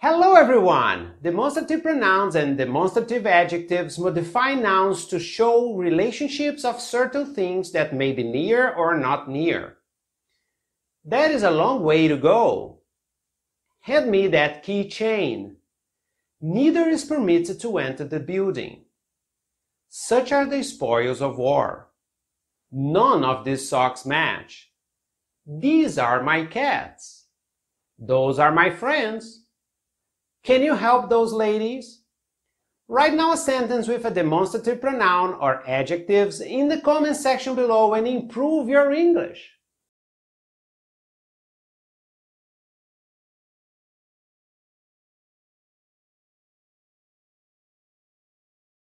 Hello everyone! Demonstrative pronouns and demonstrative adjectives modify nouns to show relationships of certain things that may be near or not near. That is a long way to go. Hand me that keychain. Neither is permitted to enter the building. Such are the spoils of war. None of these socks match. These are my cats. Those are my friends. Can you help those ladies? Write now a sentence with a demonstrative pronoun or adjectives in the comment section below and improve your English.